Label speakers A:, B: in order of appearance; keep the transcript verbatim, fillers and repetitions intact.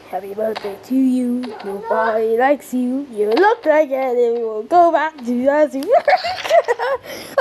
A: Happy birthday to you. Nobody likes you. You look like it. It will go back to us.